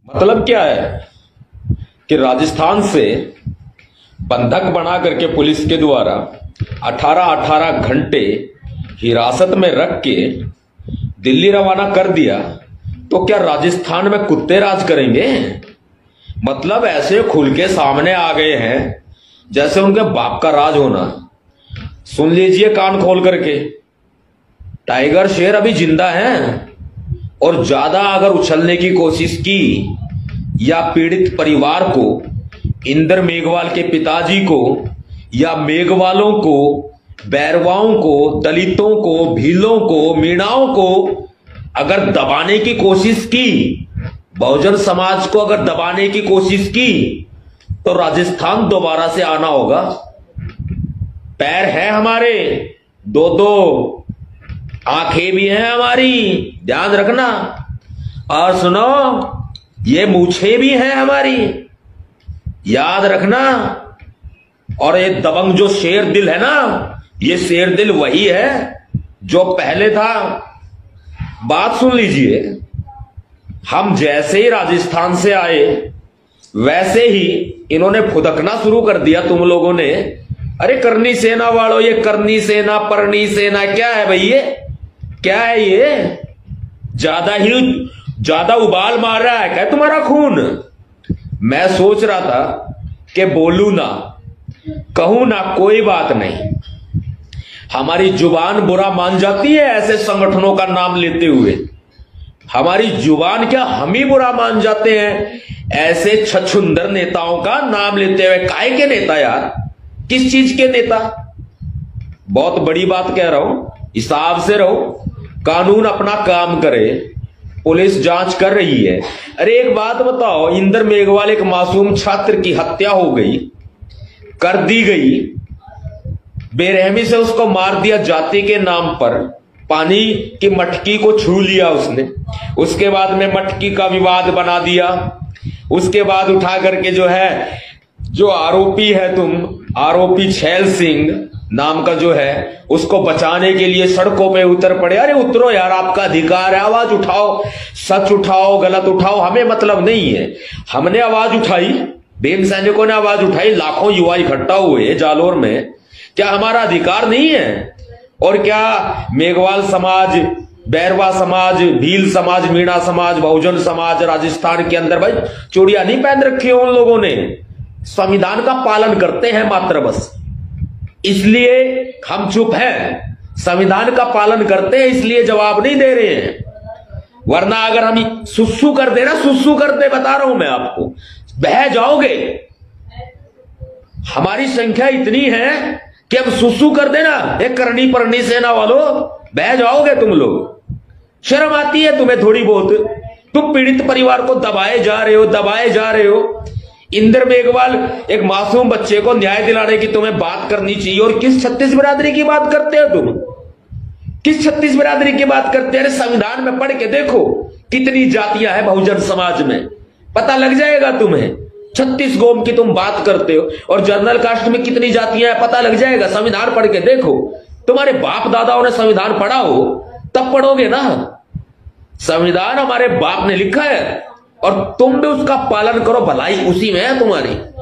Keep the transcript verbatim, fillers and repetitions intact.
मतलब क्या है कि राजस्थान से बंधक बना करके पुलिस के द्वारा अठारह अठारह घंटे हिरासत में रख के दिल्ली रवाना कर दिया, तो क्या राजस्थान में कुत्ते राज करेंगे? मतलब ऐसे खुल के सामने आ गए हैं जैसे उनके बाप का राज होना। सुन लीजिए कान खोल करके, टाइगर शेर अभी जिंदा है और ज्यादा अगर उछलने की कोशिश की या पीड़ित परिवार को, इंदर मेघवाल के पिताजी को या मेघवालों को, बैरवाओं को, दलितों को, भीलों को, मीणाओं को अगर दबाने की कोशिश की, बहुजन समाज को अगर दबाने की कोशिश की, तो राजस्थान दोबारा से आना होगा। पैर है हमारे, दो दो आंखें भी हैं हमारी, ध्यान रखना। और सुनो, ये मूछें भी हैं हमारी, याद रखना। और ये दबंग जो शेर दिल है ना, ये शेर दिल वही है जो पहले था। बात सुन लीजिए, हम जैसे ही राजस्थान से आए वैसे ही इन्होंने फुदकना शुरू कर दिया तुम लोगों ने। अरे करनी सेना वालों, ये करनी सेना, परनी सेना, क्या है भाई ये? क्या है ये? ज्यादा ही ज्यादा उबाल मार रहा है क्या तुम्हारा खून? मैं सोच रहा था कि बोलू ना, कहूं ना, कोई बात नहीं। हमारी जुबान बुरा मान जाती है ऐसे संगठनों का नाम लेते हुए। हमारी जुबान क्या, हम ही बुरा मान जाते हैं ऐसे छछुंदर नेताओं का नाम लेते हुए। काय के नेता यार? किस चीज के नेता? बहुत बड़ी बात कह रहा हूं, हिसाब से रहो, कानून अपना काम करे, पुलिस जांच कर रही है। अरे एक बात बताओ, इंदर मेघवाल एक मासूम छात्र की हत्या हो गई, कर दी गई, बेरहमी से उसको मार दिया जाति के नाम पर, पानी की मटकी को छू लिया उसने, उसके बाद में मटकी का विवाद बना दिया, उसके बाद उठा करके जो है, जो आरोपी है तुम, आरोपी छैल सिंह नाम का जो है, उसको बचाने के लिए सड़कों पे उतर पड़े। अरे उतरो यार, आपका अधिकार है, आवाज उठाओ, सच उठाओ, गलत उठाओ, हमें मतलब नहीं है। हमने आवाज उठाई, भीम सैनिकों ने आवाज उठाई, लाखों युवा इकट्ठा हुए जालोर में। क्या हमारा अधिकार नहीं है? और क्या मेघवाल समाज, बैरवा समाज, भील समाज, मीणा समाज, बहुजन समाज राजस्थान के अंदर भाई चूड़ियां नहीं पहन रखी है उन लोगों ने? संविधान का पालन करते हैं मात्र बस, इसलिए हम चुप हैं। संविधान का पालन करते हैं इसलिए जवाब नहीं दे रहे हैं, वरना अगर हम सुसु कर दे ना, सुसु करते बता रहा हूं मैं आपको, बह जाओगे। हमारी संख्या इतनी है कि अब सुसु कर देना, एक करनी परनी सेना वालों, बह जाओगे तुम लोग। शर्म आती है तुम्हें थोड़ी बहुत? तुम पीड़ित परिवार को दबाए जा रहे हो, दबाए जा रहे हो। इंदर मेघवाल एक मासूम बच्चे को न्याय दिलाने की तुम्हें बात करनी चाहिए, और किस छत्तीस बिरादरी की बात करते हो तुम? किस छत्तीस बिरादरी की बात करते हैं? संविधान में पढ़ के देखो कितनी जातियां हैं बहुजन समाज में, पता लग जाएगा तुम्हें। छत्तीस गोम की तुम बात करते हो, और जनरल कास्ट में कितनी जातियां हैं पता लग जाएगा। संविधान पढ़ के देखो, तुम्हारे बाप दादाओं ने संविधान पढ़ा हो तब पढ़ोगे ना। संविधान हमारे बाप ने लिखा है और तुम भी उसका पालन करो, भलाई उसी में है तुम्हारी।